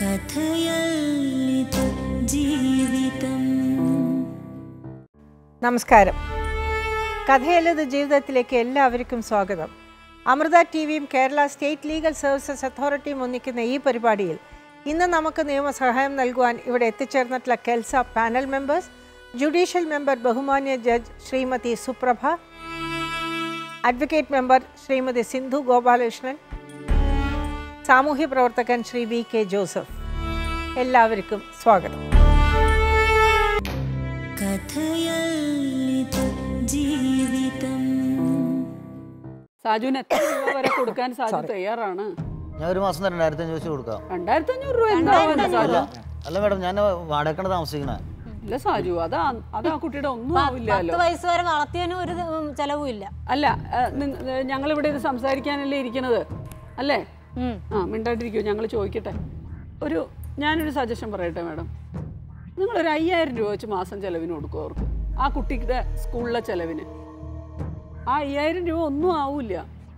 Kathayalla Ithu Jeevitham. നമസ്കാരം. കഥയല്ല ഇത് ജീവിതത്തിലേക്ക് എല്ലാവർക്കും സ്വാഗതം. അമൃത ടിവിയും കേരള സ്റ്റേറ്റ് ലീഗൽ സർവീസസ് അതോറിറ്റിയും ഒന്നിക്കുന്ന ഈ പരിപാടിയിൽ ഇന്ന് നമുക്ക് നിയമസഹായം നൽകുവാൻ ഇവിടെ എത്തിച്ചേർന്നിട്ടുള്ള KELSA panel members, judicial member ബഹുമാന്യ judge Shrimati Suprabha, advocate member Shrimati Sindhu Gopalakrishnan, സാമൂഹ്യ പ്രവർത്തകൻ ശ്രീ വി കെ ജോസഫ്. എല്ലാവർക്കും സ്വാഗതം. Kathayalla Ithu Jeevitham. സാജുവിന് എത്ര രൂപ വരെ കൊടുക്കാൻ സാജു തയ്യാറാണ്? ഞാൻ ഒരു മാസം 2500 വെച്ച് കൊടുക്കാം. 2500 രൂപ എന്താ സാജു? അല്ല മാഡം, ഞാൻ വാടകയ്ക്കാണ് താമസിക്കണേ. ഇല്ല സാജു, അതാ കുട്ടിയുടെ ഒന്നും ആവില്ലല്ലോ. 10 വയസ്സ് വരെ വളർത്തിയതിനും ഒരു ചെലവും ഇല്ല. അല്ല, ഞങ്ങളിവിടെ ഇത് സംസാരിക്കാനല്ലേ ഇരിക്കുന്നത് അല്ലേ? മിണ്ടായിട്ടിരിക്കുമോ? ഞങ്ങൾ ചോദിക്കട്ടെ. ഞാനൊരു സജഷൻ പറയട്ടെ മാഡം. നിങ്ങളൊരു 5000 രൂപ വെച്ച് മാസം ചെലവിന് കൊടുക്കും അവർക്ക്, ആ കുട്ടിയുടെ സ്കൂളിലെ ചെലവിന്. ആ 5000 രൂപ ഒന്നും ആവില്ല.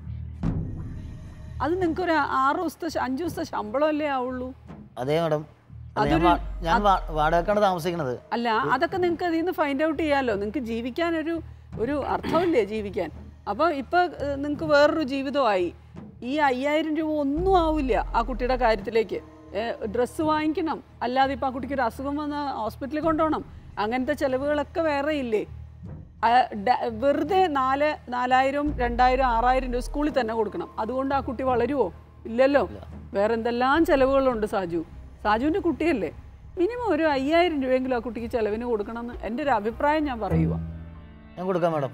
അത് നിങ്ങൾക്കൊരു 5 ദിവസത്തെ ശമ്പളമല്ലേ ആവുള്ളൂ? അതെ മാഡം, ഞാൻ വാടകയ്ക്കാണ് താമസിക്കണത്. അല്ല, അതൊക്കെ നിങ്ങൾക്ക് അതിൽ നിന്ന് ഫൈൻഡ് ഔട്ട് ചെയ്യാമല്ലോ. നിങ്ങൾക്ക് ജീവിക്കാൻ ഒരു അർത്ഥമില്ലേ ജീവിക്കാൻ? അപ്പോൾ ഇപ്പോൾ നിങ്ങൾക്ക് വേറൊരു ജീവിതമായി. ഈ 5000 രൂപ ഒന്നും ആവില്ല ആ കുട്ടിയുടെ കാര്യത്തിലേക്ക്. ഡ്രസ്സ് വാങ്ങിക്കണം, അല്ലാതെ ഇപ്പോൾ ആ കുട്ടിക്ക് ഒരു അസുഖം വന്ന് ഹോസ്പിറ്റലിൽ കൊണ്ടുപോകണം, അങ്ങനത്തെ ചിലവുകളൊക്കെ വേറെ ഇല്ലേ? വെറുതെ 4000, 2000, 6000 രൂപ സ്കൂളിൽ തന്നെ കൊടുക്കണം. അതുകൊണ്ട് ആ കുട്ടി വളരുമോ? ഇല്ലല്ലോ. വേറെ എന്തെല്ലാം ചിലവുകളുണ്ട് സാജുവിൻ്റെ കുട്ടിയല്ലേ. മിനിമം ഒരു 5000 രൂപയെങ്കിലും ആ കുട്ടിക്ക് ചിലവിന് കൊടുക്കണമെന്ന് എൻ്റെ ഒരു അഭിപ്രായം ഞാൻ പറയുക. ഞാൻ കൊടുക്കാം മാഡം.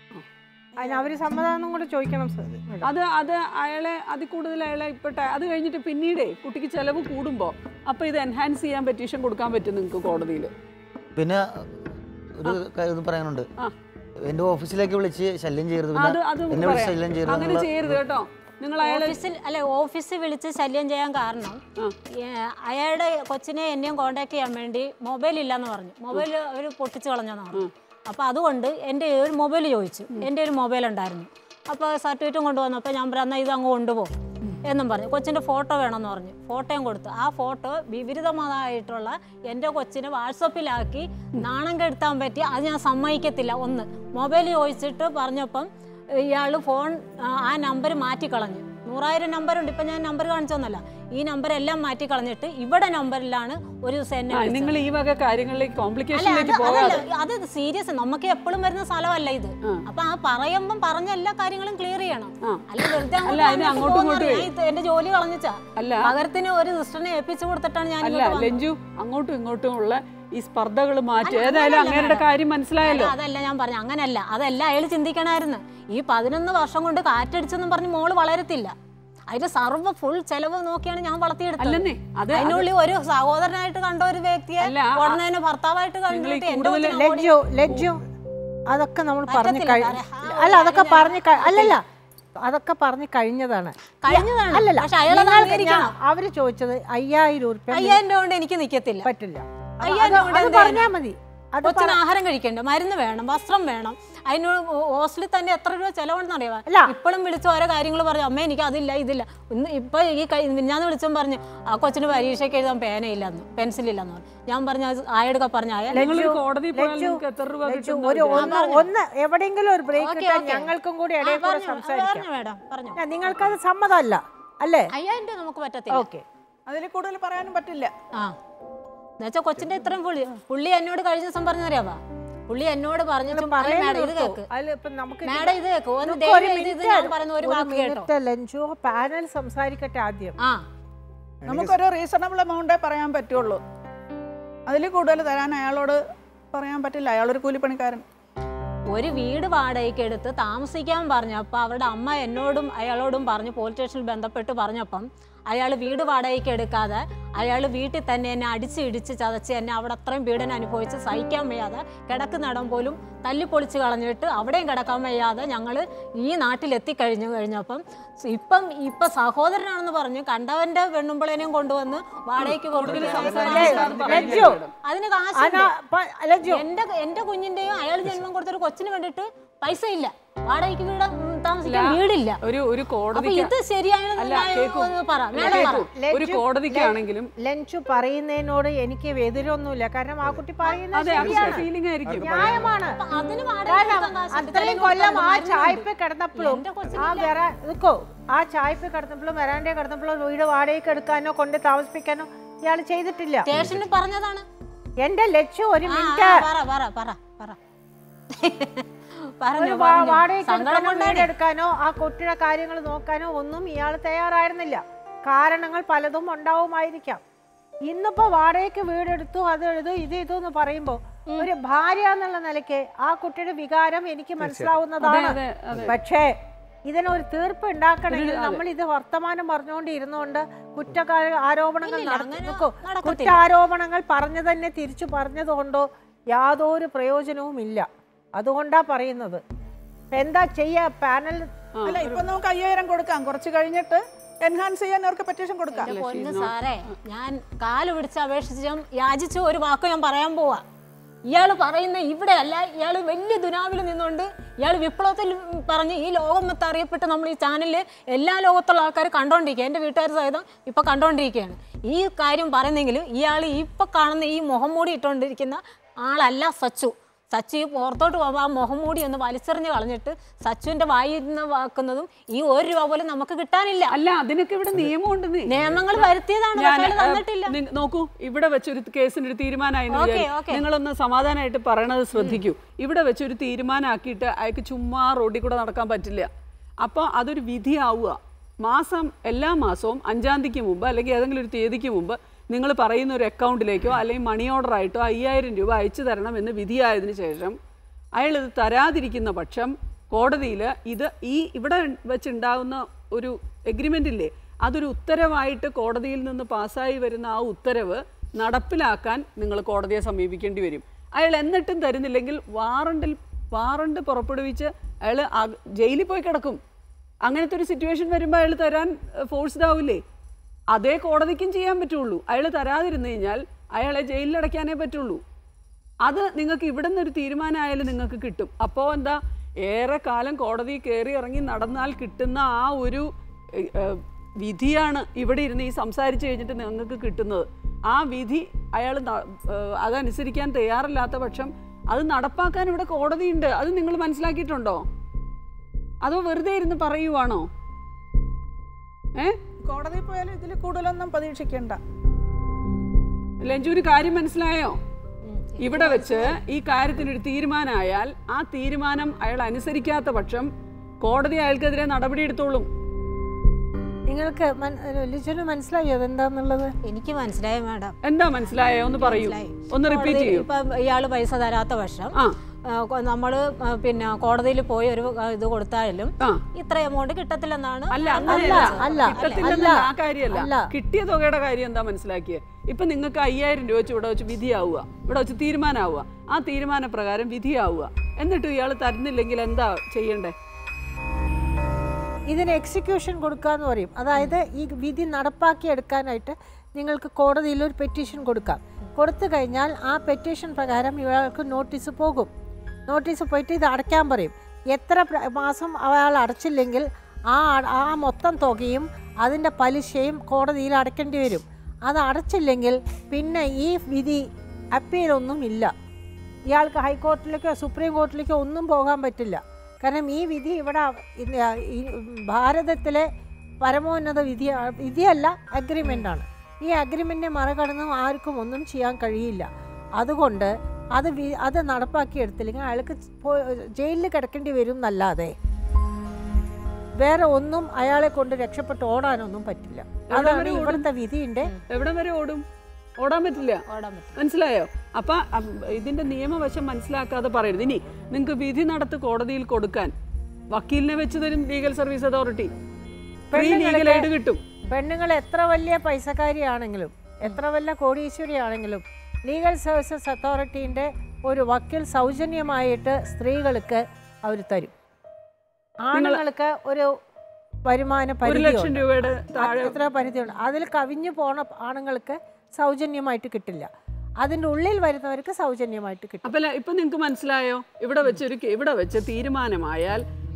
അവർ സമ്മതം കൂടെ ചോദിക്കണം സർ. അത് അയാളെ അതിൽ കൂടുതൽ അയാളെ ഇപ്പോട്ടെ, അത് കഴിഞ്ഞിട്ട് പിന്നീട് കുട്ടിക്ക് ചിലവ് കൂടുമ്പോൾ അപ്പോൾ ഇത് എൻഹാൻസ് ചെയ്യാൻ പെറ്റീഷൻ കൊടുക്കാൻ പറ്റും നിങ്ങൾക്ക് കോടതിയിൽ. പിന്നെ ഒരു കാര്യം പറയാനുണ്ട്. എൻ്റെ ഓഫീസിലേക്ക് വിളിച്ച് ശല്യം ചെയ്യരുത്. അങ്ങനെ ചെയ്യരുത് കേട്ടോ. നിങ്ങൾ ഓഫീസിൽ വിളിച്ച് ശല്യം ചെയ്യാൻ കാരണം അയാളുടെ കൊച്ചിനെ എന്നെയും കോണ്ടാക്ട് ചെയ്യാൻ വേണ്ടി മൊബൈൽ ഇല്ലാന്ന് പറഞ്ഞു. മൊബൈൽ അവർ പൊട്ടിച്ച് കളഞ്ഞെന്ന് പറഞ്ഞു. അപ്പോൾ അതുകൊണ്ട് എൻ്റെ ഒരു മൊബൈൽ ചോദിച്ചു. എൻ്റെ ഒരു മൊബൈൽ ഉണ്ടായിരുന്നു. അപ്പോൾ സർട്ടിഫിക്കറ്റും കൊണ്ടുവന്നപ്പോൾ ഞാൻ പറഞ്ഞു എന്നാൽ ഇത് അങ്ങ് കൊണ്ടുപോകും എന്നും പറഞ്ഞു. കൊച്ചിൻ്റെ ഫോട്ടോ വേണമെന്ന് പറഞ്ഞു. ഫോട്ടോയും കൊടുത്തു. ആ ഫോട്ടോ വിപരീതമായിട്ടുള്ള എൻ്റെ കൊച്ചിനെ വാട്സപ്പിലാക്കി നാണം കെടുത്താൻ പറ്റി. അത് ഞാൻ സമ്മതിക്കത്തില്ല. മൊബൈൽ ചോദിച്ചിട്ട് പറഞ്ഞപ്പം ഇയാൾ ഫോൺ ആ നമ്പർ മാറ്റിക്കളഞ്ഞു. 100,000 നമ്പറുണ്ട്. ഇപ്പം ഞാൻ നമ്പർ കാണിച്ചൊന്നല്ല, ഈ നമ്പരെല്ലാം മാറ്റിക്കളഞ്ഞിട്ട് ഇവിടെ നമ്പറിലാണ് ഒരു ദിവസം എന്നെ. നിങ്ങൾ ഈ വക കാര്യങ്ങളിലേക്ക് കോംപ്ലിക്കേഷനിലേക്ക് പോകാതെ. അത് സീരിയസ്, നമുക്ക് എപ്പോഴും വരുന്ന സ്ഥലമല്ല ഇത്. അപ്പൊ ആ പറയുമ്പം പറഞ്ഞ എല്ലാ കാര്യങ്ങളും ക്ലിയർ ചെയ്യണം. അല്ല വെറുതെ എന്റെ ജോലി കളഞ്ഞാ പകരത്തിന് ഒരു സിസ്റ്ററിനെ ഏൽപ്പിച്ചു കൊടുത്തിട്ടാണ് ഞാൻ. ലെഞ്ചു, അങ്ങോട്ടും ഇങ്ങോട്ടും ഉള്ള ഈ സ്പർദ്ധകൾ മാറ്റി. ഏതായാലും അങ്ങേരുടെ കാര്യം മനസ്സിലായല്ലോ. അതല്ല ഞാൻ പറഞ്ഞു, അങ്ങനല്ല. അതല്ല അയാൾ ചിന്തിക്കണമായിരുന്നു. ഈ 11 വർഷം കൊണ്ട് കാറ്റടിച്ചെന്നും പറഞ്ഞ് മോള് വളരത്തില്ല. അതിന്റെ സർവ്വ ഫുൾ ചെലവ് നോക്കിയാണ് ഞാൻ വളർത്തിയെടുത്തത്. അതിനുള്ളിൽ ഒരു സഹോദരനായിട്ട് കണ്ട ഒരു വ്യക്തിയെ ഉടനെ ഭർത്താവായിട്ട് കണ്ടിട്ട് അതൊക്കെ നമ്മൾ പറഞ്ഞു അല്ല, അതൊക്കെ പറഞ്ഞു അല്ലല്ല, അതൊക്കെ പറഞ്ഞു കഴിഞ്ഞതാണ്. അവര് ചോദിച്ചത് 5000 രൂപ. 5000 രൂപ കൊണ്ട് എനിക്ക് നിക്കത്തില്ല, പറ്റില്ല. 5000 രൂപ പറഞ്ഞാൽ മതി. കൊച്ചിന് ആഹാരം കഴിക്കണ്ട, മരുന്ന് വേണം, വസ്ത്രം വേണം. അതിന് ഹോസ്റ്റലിൽ തന്നെ എത്ര രൂപ ചെലവുണ്ടെന്ന് അറിയാം. ഇപ്പോഴും വിളിച്ച് ഓരോ കാര്യങ്ങൾ പറഞ്ഞു. അമ്മ എനിക്ക് അതില്ല ഇതില്ല. ഇപ്പൊ ഈ ഞാൻ വിളിച്ചും പറഞ്ഞു ആ കൊച്ചിന് പരീക്ഷയ്ക്ക് എഴുതാൻ പേനയില്ലെന്ന്, പെൻസിലില്ലെന്ന് പറഞ്ഞു. ഞാൻ പറഞ്ഞു ആയെടുക്ക പറഞ്ഞു എവിടെയെങ്കിലും ഒരു ബ്രേക്ക് ഞങ്ങൾക്കും കൂടി നിങ്ങൾക്കത് സമ്മതമല്ല അല്ലേ? 5000 രൂപ നമുക്ക് പറ്റത്തില്ല. അതിൽ കൂടുതൽ പറയാനും പറ്റില്ല. എന്നുവെച്ചാൽ കൊച്ചിന്റെ ഇത്രയും പുള്ളി എന്നോട് കഴിഞ്ഞ ദിവസം പറഞ്ഞറിയാവാ. പുള്ളി എന്നോട് പറഞ്ഞിട്ട് പാനൽ സംസാരിക്കട്ടെ ആദ്യം. നമുക്കൊരു റീസണബിൾ എമൗണ്ടേ പറയാൻ പറ്റുള്ളൂ. അതിൽ കൂടുതൽ തരാൻ അയാളോട് പറയാൻ പറ്റില്ല. അയാളൊരു കൂലിപ്പണിക്കാരൻ. ഒരു വീട് വാടകയ്ക്ക് എടുത്ത് താമസിക്കാൻ പറഞ്ഞപ്പോൾ അവരുടെ അമ്മ എന്നോടും അയാളോടും പറഞ്ഞു, പോലീസ് സ്റ്റേഷനിൽ ബന്ധപ്പെട്ട് പറഞ്ഞപ്പം അയാൾ വീട് വാടകയ്ക്ക് എടുക്കാതെ അയാൾ വീട്ടിൽ തന്നെ എന്നെ അടിച്ച് ചതച്ച് എന്നെ അവിടെ അത്രയും പീഡനം അനുഭവിച്ച് സഹിക്കാൻ വയ്യാതെ കിടക്കുന്നിടം പോലും തല്ലിപ്പൊളിച്ച് കളഞ്ഞിട്ട് അവിടെയും കിടക്കാൻ വയ്യാതെ ഞങ്ങൾ ഈ നാട്ടിലെത്തിക്കഴിഞ്ഞപ്പം ഇപ്പം സഹോദരനാണെന്ന് പറഞ്ഞു കണ്ടവന്റെ പെണ്ണുമ്പളേനെയും കൊണ്ടുവന്ന് വാടകയ്ക്ക് അതിന് കാശ്. എന്റെ കുഞ്ഞിന്റെയും അയാൾ ജന്മം കൊടുത്തൊരു കൊച്ചിന് വേണ്ടിയിട്ട് പൈസ ഇല്ല. വാടകയ്ക്ക് വീട് താമസിക്കാൻ വീടില്ല. ഒരു കോടതി ഇത് ഒരു കോടതിക്കാണെങ്കിലും ലെഞ്ചു പറയുന്നതിനോട് എനിക്ക് എതിരൊന്നുമില്ല. കാരണം ആ കുട്ടി പറയുന്നത് ന്യായമാണ്. അത്രയും കൊല്ലം ആ ചായ്പ കിടന്നപ്പോഴും ആ ചായ്പ കിടന്നപ്പോഴും വരാണ്ടേ കിടന്നപ്പോഴും വീട് വാടകയ്ക്ക് എടുക്കാനോ കൊണ്ട് താമസിപ്പിക്കാനോ ഇയാൾ ചെയ്തിട്ടില്ല. സ്റ്റേഷനിൽ പറഞ്ഞതാണ്. എന്റെ ലച്ചു ഒരു മിനിറ്റ് എടുക്കാനോ ആ കുട്ടിയുടെ കാര്യങ്ങൾ നോക്കാനോ ഒന്നും ഇയാൾ തയ്യാറായിരുന്നില്ല. കാരണങ്ങൾ പലതും ഉണ്ടാവുമായിരിക്കാം. ഇന്നിപ്പോ വാടകയ്ക്ക് വീടെടുത്തു, അത് എഴുതു, ഇത് ഇതെന്ന് പറയുമ്പോ ഒരു ഭാര്യ എന്നുള്ള നിലയ്ക്ക് ആ കുട്ടിയുടെ വികാരം എനിക്ക് മനസ്സിലാവുന്നതാണ്. പക്ഷേ ഇതിനൊരു തീർപ്പ് ഉണ്ടാക്കണമെങ്കിൽ നമ്മൾ ഇത് വർത്തമാനം പറഞ്ഞുകൊണ്ടിരുന്നുകൊണ്ട് കുറ്റാരോപണങ്ങൾ പറഞ്ഞു തന്നെ തിരിച്ചു പറഞ്ഞതുകൊണ്ടോ യാതൊരു പ്രയോജനവും ഇല്ല. അതുകൊണ്ടാ പറയുന്നത്. എന്താ ചെയ്യാ? പാനൽ അല്ല, ഇപ്പൊ നമുക്ക് 5000 കൊടുക്കാം, കുറച്ച് കഴിഞ്ഞിട്ട് എൻഹാൻസ് ചെയ്യാൻ അവർക്ക് പെറ്റീഷൻ കൊടുക്കാം. സാറേ, ഞാൻ കാല് പിടിച്ച് അപേക്ഷിച്ചും യാചിച്ചു ഒരു വാക്ക് ഞാൻ പറയാൻ പോവാ. ഇയാൾ പറയുന്ന ഇവിടെ അല്ല, ഇയാൾ വലിയ ദുനാവിൽ നിന്നുകൊണ്ട് ഇയാൾ വിപ്ലവത്തിൽ പറഞ്ഞ് ഈ ലോകം മൊത്തം അറിയപ്പെട്ട് നമ്മൾ ഈ ചാനലിൽ എല്ലാ ലോകത്തുള്ള ആൾക്കാർ കണ്ടോണ്ടിരിക്കുക, എൻ്റെ വീട്ടുകാർ സഹിതം ഇപ്പം കണ്ടോണ്ടിരിക്കുകയാണ്. ഈ കാര്യം പറയുന്നെങ്കിലും ഇയാൾ ഇപ്പം കാണുന്ന ഈ മുഖം മൂടി ഇട്ടുകൊണ്ടിരിക്കുന്ന ആളല്ല സച്ചു. സച്ചു പുറത്തോട്ട് പോകുമ്പോൾ ആ മുഖം മൂടി ഒന്ന് വലിച്ചെറിഞ്ഞ് കളഞ്ഞിട്ട് സച്ചുവിന്റെ വായിൽ നിന്ന് വാക്കുന്നതും ഈ 1 രൂപ പോലും നമുക്ക് കിട്ടാനില്ല. അല്ല, അതിനൊക്കെ ഇവിടെ നിയമമുണ്ട്. നിയമങ്ങൾ വരുത്തിയതാണ്, തന്നിട്ടില്ല. നോക്കൂ, ഇവിടെ വെച്ചൊരു കേസിന് ഒരു തീരുമാനമായി. നിങ്ങളൊന്ന് സമാധാനമായിട്ട് പറയണത് ശ്രദ്ധിക്കൂ. ഇവിടെ വെച്ചൊരു തീരുമാനമാക്കിയിട്ട് അയാൾക്ക് ചുമ്മാ റോഡിൽ കൂടെ നടക്കാൻ പറ്റില്ല. അപ്പോൾ അതൊരു വിധിയാവുക. എല്ലാ മാസവും 5-ാം തീയതിക്ക് മുമ്പ് അല്ലെങ്കിൽ ഏതെങ്കിലും ഒരു തീയതിക്ക് മുമ്പ് നിങ്ങൾ പറയുന്ന ഒരു അക്കൗണ്ടിലേക്കോ അല്ലെങ്കിൽ മണി ഓർഡറായിട്ടോ 5000 രൂപ അയച്ചു തരണമെന്ന് വിധിയായതിനു ശേഷം അയാൾ ഇത് തരാതിരിക്കുന്ന പക്ഷം കോടതിയിൽ ഇവിടെ വെച്ചുണ്ടാകുന്ന ഒരു എഗ്രിമെൻ്റ് ഇല്ലേ, അതൊരു ഉത്തരവായിട്ട് കോടതിയിൽ നിന്ന് പാസ്സായി വരുന്ന ആ ഉത്തരവ് നടപ്പിലാക്കാൻ നിങ്ങൾ കോടതിയെ സമീപിക്കേണ്ടി വരും. അയാൾ എന്നിട്ടും തരുന്നില്ലെങ്കിൽ വാറണ്ട് പുറപ്പെടുവിച്ച് അയാൾ ജയിലിൽ പോയി കിടക്കും. അങ്ങനത്തെ ഒരു സിറ്റുവേഷൻ വരുമ്പോൾ അയാൾ തരാൻ ഫോഴ്സ്ഡ് ആവില്ലേ? അതേ കോടതിക്കും ചെയ്യാൻ പറ്റുള്ളൂ. അയാൾ തരാതിരുന്നു കഴിഞ്ഞാൽ അയാളെ ജയിലിലടയ്ക്കാനേ പറ്റുള്ളൂ. അത് നിങ്ങൾക്ക് ഇവിടെ നിന്നൊരു തീരുമാനമായാലും നിങ്ങൾക്ക് കിട്ടും. അപ്പോൾ എന്താ, ഏറെ കാലം കോടതി കയറി ഇറങ്ങി നടന്നാൽ കിട്ടുന്ന ആ ഒരു വിധിയാണ് ഇവിടെ ഇരുന്ന് ഈ സംസാരിച്ച് കഴിഞ്ഞിട്ട് നിങ്ങൾക്ക് കിട്ടുന്നത്. ആ വിധി അയാൾ അതനുസരിക്കാൻ തയ്യാറില്ലാത്ത പക്ഷം അത് നടപ്പാക്കാൻ ഇവിടെ കോടതിയുണ്ട്. അത് നിങ്ങൾ മനസ്സിലാക്കിയിട്ടുണ്ടോ? അതോ വെറുതെ ഇരുന്ന് പറയുവാണോ? കോടതി പോയാലും ഇതിൽ കൂടുതലൊന്നും പ്രതീക്ഷിക്കണ്ട. ലഞ്ചു, ഒരു കാര്യം മനസ്സിലായോ? ഇവിടെ വെച്ച് ഈ കാര്യത്തിനൊരു തീരുമാനമായാൽ ആ തീരുമാനം അയാൾ അനുസരിക്കാത്ത പക്ഷം കോടതി അയാൾക്കെതിരെ നടപടി എടുത്തോളും. നിങ്ങൾക്ക് മനസ്സിലായോ അതെന്താന്നുള്ളത്? എനിക്ക് മനസ്സിലായോ മാഡം? എന്താ മനസ്സിലായോ ഒന്ന് പറയൂ, ഒന്ന് റിപ്പീറ്റ് ചെയ്യൂ. ഇപ്പൊ ഇയാള് പൈസ തരാത്ത പക്ഷം നമ്മള് പിന്നെ കോടതിയിൽ പോയി ഒരു ഇത് കൊടുത്താലും ഇത്ര എമൗണ്ട് കിട്ടത്തില്ലെന്നാണ്. ആ കാര്യമല്ല, കിട്ടിയ തുകയുടെ കാര്യം എന്താ മനസ്സിലാക്കിയത്? ഇപ്പൊ നിങ്ങൾക്ക് 5000 രൂപ വെച്ച് ഇവിടെ വെച്ച് വിധിയാവുക, ഇവിടെ വെച്ച് തീരുമാനമാവുക, ആ തീരുമാന പ്രകാരം വിധിയാവുക. എന്നിട്ട് ഇയാൾ തരുന്നില്ലെങ്കിൽ എന്താ ചെയ്യണ്ടേ? ഇതിന് എക്സിക്യൂഷൻ കൊടുക്കാന്ന് പറയും. അതായത് ഈ വിധി നടപ്പാക്കിയെടുക്കാനായിട്ട് നിങ്ങൾക്ക് കോടതിയിൽ ഒരു പെറ്റീഷൻ കൊടുക്കാം. കൊടുത്തു കഴിഞ്ഞാൽ ആ പെറ്റീഷൻ പ്രകാരം ഇയാൾക്ക് നോട്ടീസ് പോകും. നോട്ടീസ് പോയിട്ട് ഇത് അടയ്ക്കാൻ പറയും. എത്ര മാസം അയാൾ അടച്ചില്ലെങ്കിൽ ആ മൊത്തം തുകയും അതിൻ്റെ പലിശയും കോടതിയിൽ അടയ്ക്കേണ്ടി വരും. അത് അടച്ചില്ലെങ്കിൽ പിന്നെ ഈ വിധി അപ്പീലൊന്നും ഇല്ല. ഇയാൾക്ക് ഹൈക്കോർട്ടിലേക്കോ സുപ്രീം കോർട്ടിലേക്കോ ഒന്നും പോകാൻ പറ്റില്ല. കാരണം ഈ വിധി ഇവിടെ ഭാരതത്തിലെ പരമോന്നത വിധിയല്ല, അഗ്രിമെൻ്റാണ്. ഈ അഗ്രിമെൻറ്റിനെ മറികടന്ന് ആർക്കും ഒന്നും ചെയ്യാൻ കഴിയില്ല. അതുകൊണ്ട് അത് നടപ്പാക്കിയെടുത്തില്ലെങ്കിൽ അയാൾക്ക് ജയിലിൽ കിടക്കേണ്ടി വരും എന്നല്ലാതെ വേറെ ഒന്നും അയാളെ കൊണ്ട് രക്ഷപ്പെട്ട് ഓടാനൊന്നും പറ്റില്ല. അതാണ് ഇവിടുത്തെ വിധിയുണ്ട്. എവിടെ വരെ ഓടും? ഓടാൻ പറ്റില്ല. മനസ്സിലായോ? അപ്പൊ ഇതിന്റെ നിയമവശം മനസ്സിലാക്കാതെ പറയരുത്. ഇനി നിങ്ങൾക്ക് വിധി നടത്ത് കോടതിയിൽ കൊടുക്കാൻ വക്കീലിനെ വെച്ച് തരും legal service authority. Legal aid കിട്ടും. പെണ്ണുങ്ങൾ എത്ര വലിയ പൈസക്കാരിയാണെങ്കിലും എത്ര വലിയ കോടീശ്വരിയാണെങ്കിലും ലീഗൽ സർവീസസ് അതോറിറ്റീൻ്റെ ഒരു വക്കീൽ സൗജന്യമായിട്ട് സ്ത്രീകൾക്ക് അവർ തരും. ആണുങ്ങൾക്ക് ഒരു വരുമാന പരിധി, എത്ര പരിധിയുണ്ട്, അതിൽ കവിഞ്ഞു പോണ ആണുങ്ങൾക്ക് സൗജന്യമായിട്ട് കിട്ടില്ല. അതിൻ്റെ ഉള്ളിൽ വരുന്നവർക്ക് സൗജന്യമായിട്ട് കിട്ടും. അപ്പം ഇപ്പം നിങ്ങൾക്ക് മനസ്സിലായോ? ഇവിടെ വെച്ച് തീരുമാനമായാൽ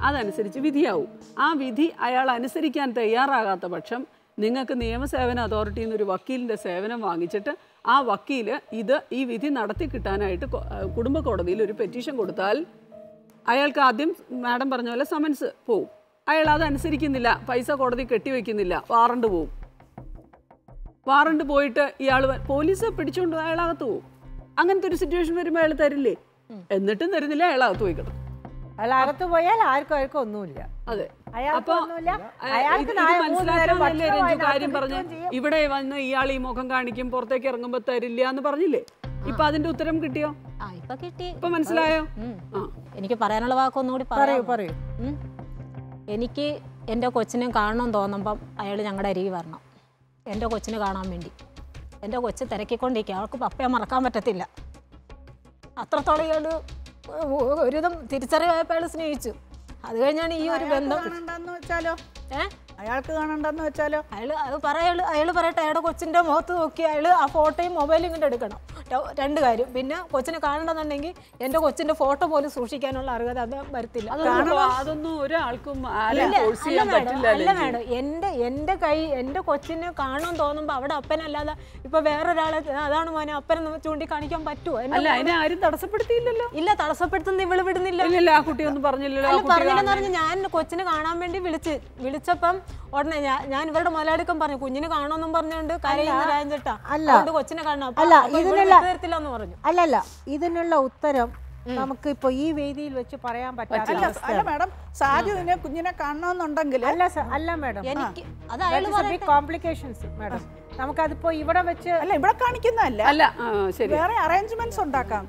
അതനുസരിച്ച് വിധിയാവും. ആ വിധി അയാൾ അനുസരിക്കാൻ തയ്യാറാകാത്ത പക്ഷം നിങ്ങൾക്ക് നിയമസേവന അതോറിറ്റിയിൽ നിന്ന് ഒരു വക്കീലിൻ്റെ സേവനം വാങ്ങിച്ചിട്ട് ആ വക്കീല് ഈ വിധി നടത്തി കിട്ടാനായിട്ട് കുടുംബ കോടതിയിൽ ഒരു പെറ്റീഷൻ കൊടുത്താൽ അയാൾക്ക് ആദ്യം മാഡം പറഞ്ഞ പോലെ സമൻസ് പോവും. അയാൾ അതനുസരിക്കുന്നില്ല, പൈസ കോടതി കെട്ടിവെക്കുന്നില്ല, വാറണ്ട് പോവും. വാറണ്ട് പോയിട്ട് ഇയാൾ പോലീസ് പിടിച്ചുകൊണ്ട് അയാളകത്ത് പോവും. അങ്ങനത്തെ ഒരു സിറ്റുവേഷൻ വരുമ്പോൾ അയാൾ തരില്ലേ? എന്നിട്ടും തരുന്നില്ല, അയാളകത്ത് പോയി കിടക്കും. അയാളകത്ത് പോയാൽ ആർക്കും ഒന്നുമില്ല. അതെ. അപ്പൊ മനസ്സിലാക്കാനല്ലേ രഞ്ജു കാര്യം പറഞ്ഞ് ഇവിടെ വന്ന് ഇയാൾ ഈ മുഖം കാണിക്കും, പുറത്തേക്ക് ഇറങ്ങുമ്പോ തരില്ല എന്ന് പറഞ്ഞില്ലേ? ഇപ്പൊ അതിന്റെ ഉത്തരം കിട്ടിയോ? ഇപ്പൊ മനസ്സിലായോ? എനിക്ക് പറയാനുള്ള വാക്കൊന്നുകൂടി പറയൂ. എനിക്ക് എൻ്റെ കൊച്ചിനെ കാണണമെന്ന് തോന്നുമ്പം അയാൾ ഞങ്ങളുടെ അരികിൽ വരണം, എൻ്റെ കൊച്ചിനെ കാണാൻ വേണ്ടി. എൻ്റെ കൊച്ച് തിരക്കിക്കൊണ്ടിരിക്കുക, അവൾക്ക് പപ്പയെ മറക്കാൻ പറ്റത്തില്ല. അത്രത്തോളം ഇയാൾ ഒരുവിധം തിരിച്ചറിവായപ്പോൾ അയാൾ സ്നേഹിച്ചു. അത് കഴിഞ്ഞാണ് ഈ ഒരു ബന്ധം. അയാൾക്ക് കാണണ്ടെന്ന് വെച്ചാലോ? അയാൾ പറയട്ടെ, അയാളുടെ കൊച്ചിൻ്റെ മുഖത്ത് നോക്കി അയാൾ ആ ഫോട്ടോയും മൊബൈലും ഇങ്ങോട്ട് എടുക്കണം. രണ്ട് കാര്യം. പിന്നെ കൊച്ചിനെ കാണണമെന്നുണ്ടെങ്കിൽ എൻ്റെ കൊച്ചിൻ്റെ ഫോട്ടോ പോലും സൂക്ഷിക്കാനുള്ള അർഹത അത് വരത്തില്ല. അതൊന്നും ഒരാൾക്കും അല്ല മേഡം, എൻ്റെ കൊച്ചിനെ കാണാൻ തോന്നുമ്പോൾ അവിടെ അപ്പനല്ലാതെ ഇപ്പൊ വേറൊരാളെ അതാണ് മോനെ അപ്പനെ ചൂണ്ടിക്കാണിക്കാൻ പറ്റുമോ? അല്ല, അതിനെ ആരും തടസ്സപ്പെടുത്തിയില്ലല്ലോ. ഇല്ല, തടസ്സപ്പെടുത്തുന്ന ഇവള് വിടുന്നില്ല. ആ കുട്ടി ഒന്നും പറഞ്ഞില്ലല്ലോ. പറഞ്ഞില്ലെന്ന് പറഞ്ഞ് ഞാൻ കൊച്ചിനെ കാണാൻ വേണ്ടി വിളിച്ചപ്പം ഉടനെ ഞാൻ ഇവരുടെ മുതലാളിക്കും പറഞ്ഞു കുഞ്ഞിനെ കാണണമെന്നും പറഞ്ഞുകൊണ്ട് കരയുന്ന രാജേട്ടാ, അതുകൊണ്ട് കൊച്ചിനെ കാണണം. അല്ലല്ല, ഇതിനുള്ള ഉത്തരം നമുക്ക് ഇപ്പൊ ഈ വേദിയിൽ വെച്ച് പറയാൻ പറ്റില്ല. അല്ല മാഡം, സാധ്യത കുഞ്ഞിനെ കാണണമെന്നുണ്ടെങ്കിൽ അല്ല മാഡം, കോംപ്ലിക്കേഷൻസ് മാഡം. നമുക്കതിപ്പോ ഇവിടെ വെച്ച് അല്ല, ഇവിടെ കാണിക്കുന്നതല്ല. അല്ല, ശരി, വേറെ അറേഞ്ച്മെന്റ്സ് ഉണ്ടാക്കാം.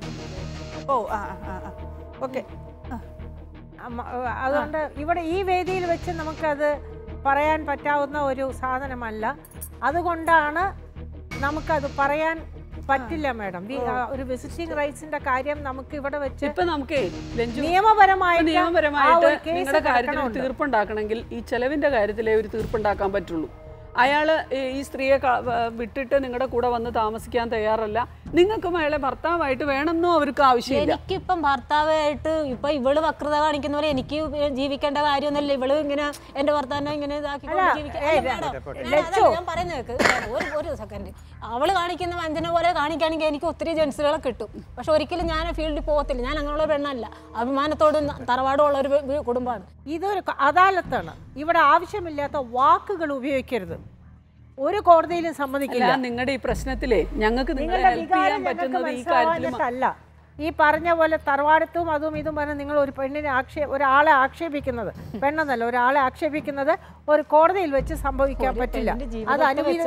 ഓക്കെ. അതുകൊണ്ട് ഇവിടെ ഈ വേദിയിൽ വെച്ച് നമുക്കത് പറയാൻ പറ്റാവുന്ന ഒരു സാധനമല്ല. അതുകൊണ്ടാണ് നമുക്കത് പറയാൻ പറ്റില്ല മാഡം. ഒരു വിസിറ്റിംഗ് റൈറ്റ്സിന്റെ കാര്യം നമുക്ക് ഇവിടെ വെച്ച് നിയമപരമായിട്ട് നിങ്ങളുടെ കാര്യത്തിൽ തീർപ്പുണ്ടാക്കണമെങ്കിൽ ഈ ചെലവിന്റെ കാര്യത്തിലേ ഒരു തീർപ്പുണ്ടാക്കാൻ പറ്റുള്ളൂ. അയാൾ ഈ സ്ത്രീയെ വിട്ടിട്ട് നിങ്ങളുടെ കൂടെ വന്ന് താമസിക്കാൻ തയ്യാറല്ല. നിങ്ങൾക്കും അയാളെ ഭർത്താവായിട്ട് വേണമെന്നോ അവർക്ക് ആവശ്യമില്ല. എനിക്കിപ്പം ഭർത്താവായിട്ട് ഇപ്പൊ ഇവള് വക്രത കാണിക്കുന്ന പോലെ എനിക്ക് ജീവിക്കേണ്ട കാര്യമൊന്നുമില്ല. ഇവള് ഇങ്ങനെ എന്റെ ഭർത്താവിനെ ഇങ്ങനെ ഇതാക്കി ഞാൻ പറയുന്നേക്ക് ഒരു സെക്കൻഡ്. അവള് കാണിക്കുന്ന വഞ്ചന പോലെ കാണിക്കുകയാണെങ്കിൽ എനിക്ക് ഒത്തിരി ജെൻസുകളെ കിട്ടും. പക്ഷെ ഒരിക്കലും ഞാൻ ഫീൽഡിൽ പോകത്തില്ല. ഞാൻ അങ്ങനെയുള്ള പെണ്ണല്ല. അഭിമാനത്തോടും തറവാടും ഉള്ള ഒരു കുടുംബമാണ്. ഇതൊരു അദാലത്താണ്. ഇവിടെ ആവശ്യമില്ലാത്ത വാക്കുകൾ ഉപയോഗിക്കരുത്. ഒരു കോടതിയിലും സമ്മതിക്കില്ല. നിങ്ങളുടെ ഈ പ്രശ്നത്തിലേ ഞങ്ങൾക്ക് അല്ല ഈ പറഞ്ഞ പോലെ തറവാടത്തും അതും ഇതും പറഞ്ഞ് നിങ്ങൾ ഒരു പെണ്ണിനെ ഒരാളെ ആക്ഷേപിക്കുന്നത്, പെണ്ണെന്നല്ല ഒരാളെ ആക്ഷേപിക്കുന്നത് ഒരു കോടതിയിൽ വെച്ച് സംഭവിക്കാൻ പറ്റില്ല. അത്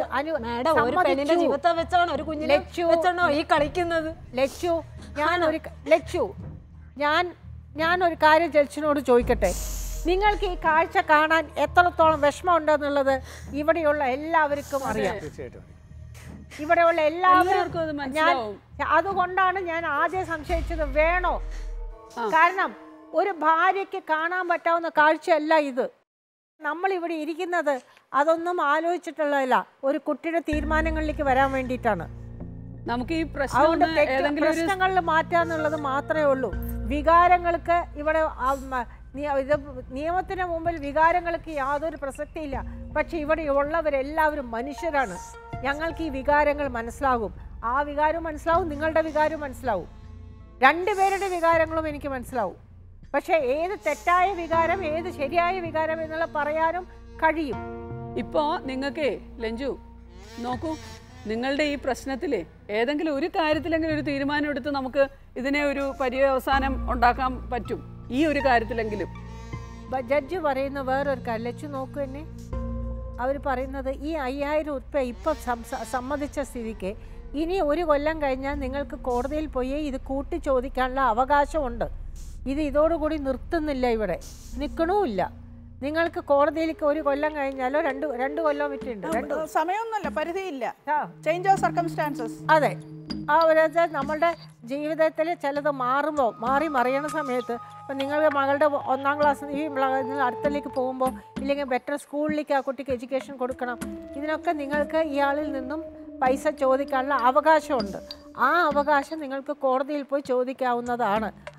ഞാനൊരു കാര്യം ജഡ്ജിനോട് ചോദിക്കട്ടെ. നിങ്ങൾക്ക് ഈ കാഴ്ച കാണാൻ എത്രത്തോളം വിഷമം ഉണ്ടെന്നുള്ളത് ഇവിടെയുള്ള എല്ലാവർക്കും അറിയാം. ഇവിടെയുള്ള എല്ലാവർക്കും അതുകൊണ്ടാണ് ഞാൻ ആദ്യം സംശയിച്ചത് വേണോ. കാരണം ഒരു ഭാര്യയ്ക്ക് കാണാൻ പറ്റാവുന്ന കാഴ്ചയല്ല ഇത്. നമ്മൾ ഇവിടെ ഇരിക്കുന്നത് അതൊന്നും ആലോചിച്ചിട്ടുള്ളതല്ല, ഒരു കുട്ടിയുടെ തീരുമാനങ്ങളിലേക്ക് വരാൻ വേണ്ടിയിട്ടാണ്. നമുക്ക് ഈ പ്രശ്നങ്ങളിൽ മാറ്റാന്നുള്ളത് മാത്രമേ ഉള്ളൂ. വികാരങ്ങൾക്ക് ഇവിടെ നിയമത്തിന് മുമ്പിൽ വികാരങ്ങൾക്ക് യാതൊരു പ്രസക്തിയില്ല. പക്ഷെ ഇവിടെ ഉള്ളവരെല്ലാവരും മനുഷ്യരാണ്. ഞങ്ങൾക്ക് ഈ വികാരങ്ങൾ മനസ്സിലാകും. ആ വികാരം മനസ്സിലാവും, നിങ്ങളുടെ വികാരം മനസ്സിലാവും, രണ്ടുപേരുടെ വികാരങ്ങളും എനിക്ക് മനസ്സിലാവും. പക്ഷെ ഏത് തെറ്റായ വികാരം ഏത് ശരിയായ വികാരം എന്നുള്ള പറയാനും കഴിയും. ഇപ്പോ നിങ്ങൾക്ക് ലഞ്ജു നോക്കൂ, നിങ്ങളുടെ ഈ പ്രശ്നത്തിൽ ഏതെങ്കിലും ഒരു കാര്യത്തിലെങ്കിലും ഒരു തീരുമാനം എടുത്ത് നമുക്ക് ഇതിനെ ഒരു പര്യവസാനം ഉണ്ടാക്കാൻ പറ്റും. ഈ ഒരു കാര്യത്തിലെങ്കിലും ജഡ്ജ് പറയുന്ന വേറൊരു കാര്യം ലച്ചു നോക്കൂ തന്നെ. അവർ പറയുന്നത് ഈ 5000 രൂപ ഇപ്പം സമ്മതിച്ച സ്ഥിതിക്ക് ഇനി ഒരു കൊല്ലം കഴിഞ്ഞാൽ നിങ്ങൾക്ക് കോടതിയിൽ പോയി ഇത് കൂട്ടി ചോദിക്കാനുള്ള അവകാശമുണ്ട്. ഇതോടുകൂടി നിർത്തുന്നില്ല, ഇവിടെ നിൽക്കണമില്ല. നിങ്ങൾക്ക് കോടതിയിലേക്ക് ഒരു കൊല്ലം കഴിഞ്ഞാലോ രണ്ട് കൊല്ലം വിട്ടുണ്ട്. സമയമൊന്നുമില്ല, പരിധിയില്ല. Change of circumstances. അതെ, നമ്മളുടെ ജീവിതത്തിൽ ചിലത് മാറി മറിയണ സമയത്ത് ഇപ്പം നിങ്ങളുടെ മകളുടെ 1ാം ക്ലാസ് ഈ അടുത്തേക്ക് പോകുമ്പോൾ ഇല്ലെങ്കിൽ ബെറ്റർ സ്കൂളിലേക്ക് ആ കുട്ടിക്ക് എഡ്യൂക്കേഷൻ കൊടുക്കണം. ഇതിനൊക്കെ നിങ്ങൾക്ക് ഇയാളിൽ നിന്നും പൈസ ചോദിക്കാനുള്ള അവകാശമുണ്ട്. ആ അവകാശം നിങ്ങൾക്ക് കോടതിയിൽ പോയി ചോദിക്കാവുന്നതാണ്.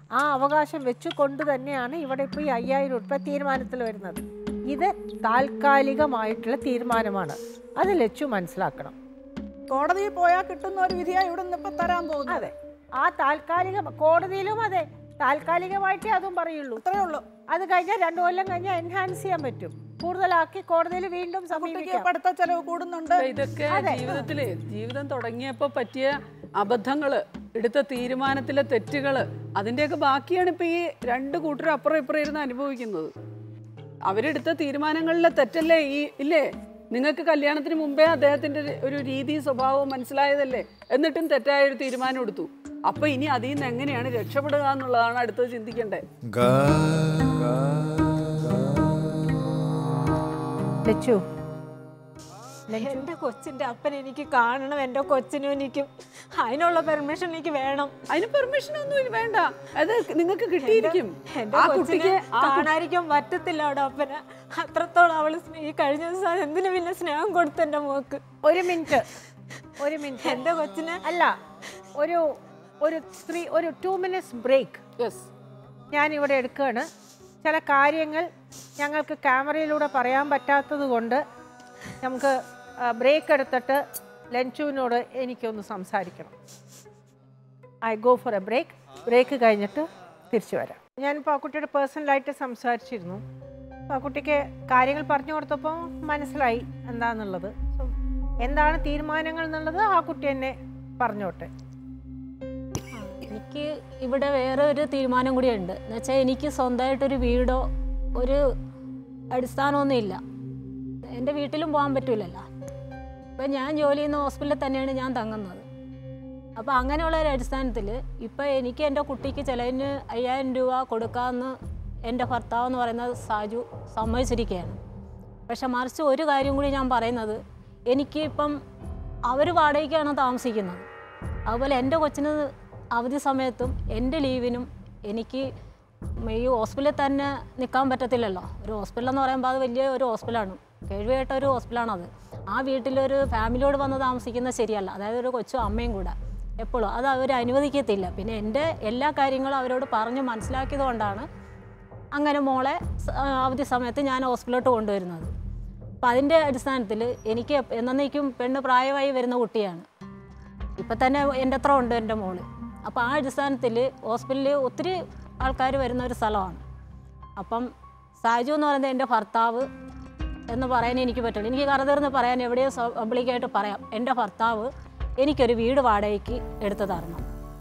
ആ അവകാശം വെച്ചുകൊണ്ട് തന്നെയാണ് ഇവിടെ ഇപ്പോൾ ഈ 5000 രൂപ തീരുമാനത്തിൽ വരുന്നത്. ഇത് താൽക്കാലികമായിട്ടുള്ള തീരുമാനമാണ്. അത് ലച്ചു മനസ്സിലാക്കണം. കോടതിയിൽ പോയാൽ കിട്ടുന്ന ഒരു വിധിയാണ് ഇവിടെ നിന്ന് ഇപ്പം തരാൻ പോകുന്നത്. അതെ, ആ താൽക്കാലിക കോടതിയിലും അതെ താൽക്കാലികമായിട്ടേ അതും പറയുള്ളൂ. അത്രയേ ഉള്ളൂ. അത് കഴിഞ്ഞാൽ 2 കൊല്ലം കഴിഞ്ഞാൽ എൻഹാൻസ് ചെയ്യാൻ പറ്റും. കൂടുതലാക്കി കോടതിയിൽ വീണ്ടും സമീപിക്കാം. പഠിത്ത ചെലവ് കൂടുന്നുണ്ട്. ഇതൊക്കെ ജീവിതം തുടങ്ങിയപ്പോൾ പറ്റിയ അബദ്ധങ്ങള്, എടുത്ത തീരുമാനത്തിലെ തെറ്റുകള്, അതിന്റെയൊക്കെ ബാക്കിയാണ് ഇപ്പൊ ഈ 2 കൂട്ടരും അപ്പുറം ഇപ്പുറം ഇരുന്ന് അനുഭവിക്കുന്നത്. അവരെടുത്ത തീരുമാനങ്ങളിലെ തെറ്റല്ലേ ഇല്ലേ? നിങ്ങൾക്ക് കല്യാണത്തിന് മുമ്പേ അദ്ദേഹത്തിന്റെ ഒരു രീതി സ്വഭാവവും മനസ്സിലായതല്ലേ? എന്നിട്ടും തെറ്റായ ഒരു തീരുമാനം എടുത്തു. അപ്പൊ ഇനി അതിൽ നിന്ന് എങ്ങനെയാണ് രക്ഷപ്പെടുക എന്നുള്ളതാണ് അടുത്തത് ചിന്തിക്കേണ്ടത്. എൻ്റെ കൊച്ചിൻ്റെ അപ്പൻ എനിക്ക് കാണണം, എൻ്റെ കൊച്ചിനും എനിക്കും അതിനുള്ള പെർമിഷൻ എനിക്ക് വേണം. അതിന് പെർമിഷൻ ഒന്നും വേണ്ട, അത് നിങ്ങൾക്ക് കിട്ടിയിരിക്കും. എൻ്റെ കൊച്ചിനെ കാണാതിരിക്കാൻ പറ്റത്തില്ല അവിടെ അപ്പന്. അത്രത്തോളം അവള് ഈ കഴിഞ്ഞ ദിവസം എന്തിനു പിന്നെ സ്നേഹം കൊടുത്തു എൻ്റെ മോക്ക്. ഒരു മിനിറ്റ് എൻ്റെ കൊച്ചിനെ അല്ല, ഒരു 2 minutes ബ്രേക്ക് ഞാനിവിടെ എടുക്കുകയാണ്. ചില കാര്യങ്ങൾ ഞങ്ങൾക്ക് ക്യാമറയിലൂടെ പറയാൻ പറ്റാത്തത് കൊണ്ട് നമുക്ക് ബ്രേക്ക് എടുത്തിട്ട് ലഞ്ചുവിനോട് എനിക്കൊന്ന് സംസാരിക്കണം. I go for a break കഴിഞ്ഞിട്ട് തിരിച്ചു വരാം. ഞാനിപ്പോൾ ആ കുട്ടിയുടെ പേഴ്സണലായിട്ട് സംസാരിച്ചിരുന്നു. അപ്പോൾ ആ കുട്ടിക്ക് കാര്യങ്ങൾ പറഞ്ഞു കൊടുത്തപ്പോൾ മനസ്സിലായി എന്താണെന്നുള്ളത്. എന്താണ് തീരുമാനങ്ങൾ എന്നുള്ളത് ആ കുട്ടി എന്നെ പറഞ്ഞോട്ടെ. എനിക്ക് ഇവിടെ വേറെ ഒരു തീരുമാനം കൂടിയുണ്ട്. എന്നുവെച്ചാൽ എനിക്ക് സ്വന്തമായിട്ടൊരു വീടോ ഒരു അടിസ്ഥാനമൊന്നും ഇല്ല. എൻ്റെ വീട്ടിലും പോകാൻ പറ്റില്ലല്ലോ. ഇപ്പം ഞാൻ ജോലി ചെയ്യുന്ന ഹോസ്പിറ്റലിൽ തന്നെയാണ് ഞാൻ തങ്ങുന്നത്. അപ്പോൾ അങ്ങനെയുള്ള ഒരു അടിസ്ഥാനത്തിൽ ഇപ്പോൾ എനിക്ക് എൻ്റെ കുട്ടിക്ക് ചിലവിന് 5000 രൂപ കൊടുക്കാമെന്ന് എൻ്റെ ഭർത്താവ് എന്ന് പറയുന്നത് സാജു സമ്മതിച്ചിരിക്കുകയാണ്. പക്ഷെ മറിച്ച് ഒരു കാര്യം കൂടി ഞാൻ പറയുന്നത്, എനിക്ക് ഇപ്പം അവർ വാടകയ്ക്കാണ് താമസിക്കുന്നത്. അതുപോലെ എൻ്റെ കൊച്ചിന് അവധി സമയത്തും എൻ്റെ ലീവിനും എനിക്ക് ഈ ഹോസ്പിറ്റലിൽ തന്നെ നിൽക്കാൻ പറ്റത്തില്ലല്ലോ. ഒരു ഹോസ്പിറ്റലെന്ന് പറയുമ്പോൾ അത് വലിയ ഒരു ഹോസ്പിറ്റലാണ്, കേൾവിയായിട്ട ഒരു ഹോസ്പിറ്റലാണത്. ആ വീട്ടിലൊരു ഫാമിലിയോട് വന്ന് താമസിക്കുന്നത് ശരിയല്ല. അതായത് ഒരു കൊച്ചും അമ്മയും കൂടെ എപ്പോഴും അത് അവർ അനുവദിക്കത്തില്ല. പിന്നെ എൻ്റെ എല്ലാ കാര്യങ്ങളും അവരോട് പറഞ്ഞ് മനസ്സിലാക്കിയത് കൊണ്ടാണ് അങ്ങനെ മോളെ അവധി സമയത്ത് ഞാൻ ഹോസ്പിറ്റലിലോട്ട് കൊണ്ടുവരുന്നത്. അപ്പം അതിൻ്റെ അടിസ്ഥാനത്തിൽ എനിക്ക് എന്നേക്കും പെണ്ണ് പ്രായമായി വരുന്ന കുട്ടിയാണ്. ഇപ്പം തന്നെ എൻ്റെ അത്ര ഉണ്ട് എൻ്റെ മോള്. അപ്പോൾ ആ അടിസ്ഥാനത്തിൽ ഹോസ്പിറ്റലിൽ ഒത്തിരി ആൾക്കാർ വരുന്ന ഒരു സ്ഥലമാണ്. അപ്പം സാജു എന്ന് പറയുന്നത് എൻ്റെ ഭർത്താവ് എന്ന് പറയാൻ എനിക്ക് പറ്റുള്ളൂ. എനിക്ക് കറുതീർന്ന് പറയാൻ എവിടെയും പബ്ലിക്കായിട്ട് പറയാം. എൻ്റെ ഭർത്താവ് എനിക്കൊരു വീട് വാടകയ്ക്ക് എടുത്ത് തരണം.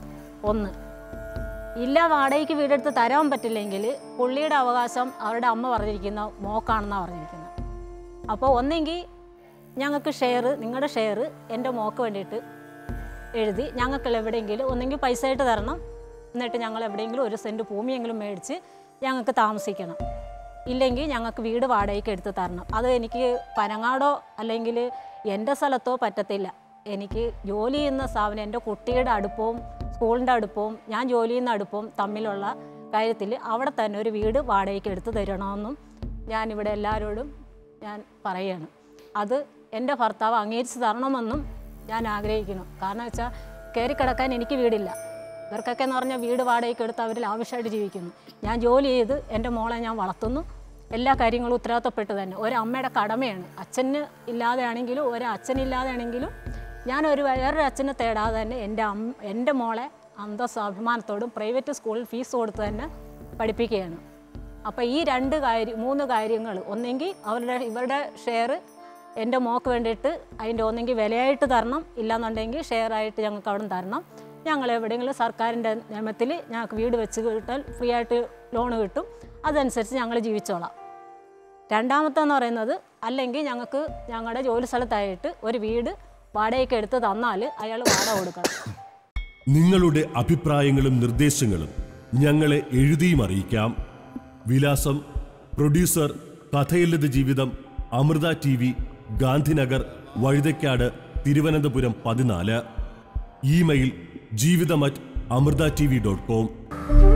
1 ഇല്ല, വാടകയ്ക്ക് വീടെടുത്ത് തരാൻ പറ്റില്ലെങ്കിൽ പുള്ളിയുടെ അവകാശം അവരുടെ അമ്മ പറഞ്ഞിരിക്കുന്ന മോക്കാണെന്നാണ് പറഞ്ഞിരിക്കുന്നത്. അപ്പോൾ ഒന്നെങ്കിൽ ഞങ്ങൾക്ക് നിങ്ങളുടെ ഷെയർ എൻ്റെ മോക്ക് വേണ്ടിയിട്ട് എഴുതി ഞങ്ങൾക്ക് എവിടെയെങ്കിലും ഒന്നെങ്കിൽ പൈസ ആയിട്ട് തരണം. എന്നിട്ട് ഞങ്ങൾ എവിടെയെങ്കിലും 1 സെൻറ്റ് ഭൂമിയെങ്കിലും മേടിച്ച് ഞങ്ങൾക്ക് താമസിക്കണം. ഇല്ലെങ്കിൽ ഞങ്ങൾക്ക് വീട് വാടകയ്ക്ക് എടുത്ത് തരണം. അത് എനിക്ക് പനങ്ങാടോ അല്ലെങ്കിൽ എൻ്റെ സ്ഥലത്തോ പറ്റത്തില്ല. എനിക്ക് ജോലി ചെയ്യുന്ന സ്ഥാപനം, എൻ്റെ കുട്ടിയുടെ അടുപ്പവും സ്കൂളിൻ്റെ അടുപ്പവും ഞാൻ ജോലി ചെയ്യുന്ന അടുപ്പവും തമ്മിലുള്ള കാര്യത്തിൽ അവിടെ തന്നെ ഒരു വീട് വാടകയ്ക്ക് എടുത്ത് തരണമെന്നും ഞാനിവിടെ എല്ലാവരോടും ഞാൻ പറയുകയാണ്. അത് എൻ്റെ ഭർത്താവ് അംഗീകരിച്ച് തരണമെന്നും ഞാൻ ആഗ്രഹിക്കുന്നു. കാരണം വെച്ചാൽ കയറി കിടക്കാൻ എനിക്ക് വീടില്ല. ഇവർക്കൊക്കെ എന്ന് പറഞ്ഞാൽ വീട് വാടകയ്ക്ക് എടുത്ത് അവരിൽ ആവശ്യമായിട്ട് ജീവിക്കുന്നു. ഞാൻ ജോലി ചെയ്ത് എൻ്റെ മോളെ ഞാൻ വളർത്തുന്നു. എല്ലാ കാര്യങ്ങളും ഉത്തരവാദിത്തപ്പെട്ട് തന്നെ ഒരമ്മയുടെ കടമയാണ്. അച്ഛന് ഇല്ലാതെയാണെങ്കിലും ഒരച്ഛനില്ലാതെയാണെങ്കിലും ഞാൻ വേറൊരു അച്ഛനെ തേടാതെ തന്നെ എൻ്റെ മോളെ അഭിമാനത്തോടും പ്രൈവറ്റ് സ്കൂളിൽ ഫീസ് കൊടുത്ത് തന്നെ പഠിപ്പിക്കുകയാണ്. അപ്പോൾ ഈ 3 കാര്യങ്ങൾ, ഒന്നെങ്കിൽ ഇവരുടെ ഷെയർ എൻ്റെ മോക്ക് വേണ്ടിയിട്ട് അതിൻ്റെ ഒന്നെങ്കിൽ വിലയായിട്ട് തരണം, ഇല്ലാന്നുണ്ടെങ്കിൽ ഷെയറായിട്ട് ഞങ്ങൾക്ക് അവിടെ തരണം. ഞങ്ങൾ എവിടെയെങ്കിലും സർക്കാരിൻ്റെ നിയമത്തിൽ ഞങ്ങൾക്ക് വീട് വെച്ച് കിട്ടാൽ ഫ്രീ ആയിട്ട് ലോണ് കിട്ടും. അതനുസരിച്ച് ഞങ്ങൾ ജീവിച്ചോളാം. രണ്ടാമത്തെന്ന് പറയുന്നത്, അല്ലെങ്കിൽ ഞങ്ങൾക്ക് ഞങ്ങളുടെ ജോലി സ്ഥലത്തായിട്ട് ഒരു വീട് വാടകയ്ക്ക് എടുത്ത് തന്നാൽ അയാൾ വാടക കൊടുക്കണം. നിങ്ങളുടെ അഭിപ്രായങ്ങളും നിർദ്ദേശങ്ങളും ഞങ്ങളെ എഴുതിയും അറിയിക്കാം. വിലാസം: പ്രൊഡ്യൂസർ കഥയല്ലത് ജീവിതം, Amrita TV, Gandhinagar, Vazhuthacaud, Thiruvananthapuram 14. Email: jeevitham@amritatv.com.